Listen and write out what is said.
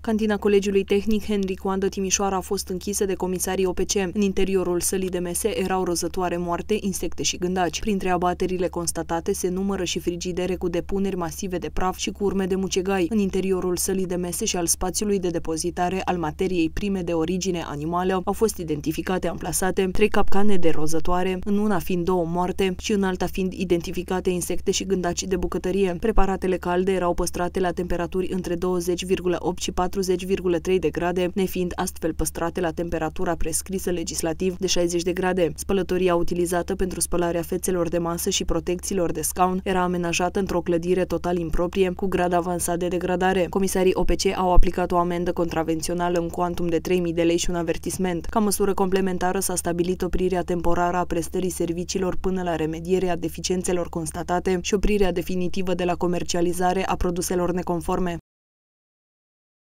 Cantina Colegiului Tehnic Henri Coandă Timișoara a fost închisă de comisarii OPC. În interiorul sălii de mese erau rozătoare moarte, insecte și gândaci. Printre abaterile constatate se numără și frigidere cu depuneri masive de praf și cu urme de mucegai. În interiorul sălii de mese și al spațiului de depozitare al materiei prime de origine animală au fost identificate amplasate 3 capcane de rozătoare, în una fiind 2 moarte și în alta fiind identificate insecte și gândaci de bucătărie. Preparatele calde erau păstrate la temperaturi între 20,8 și 40,3 de grade, nefiind astfel păstrate la temperatura prescrisă legislativ de 60 de grade. Spălătoria utilizată pentru spălarea fețelor de masă și protecțiilor de scaun era amenajată într-o clădire total improprie, cu grad avansat de degradare. Comisarii OPC au aplicat o amendă contravențională în cuantum de 3.000 de lei și un avertisment. Ca măsură complementară s-a stabilit oprirea temporară a prestării serviciilor până la remedierea deficiențelor constatate și oprirea definitivă de la comercializare a produselor neconforme.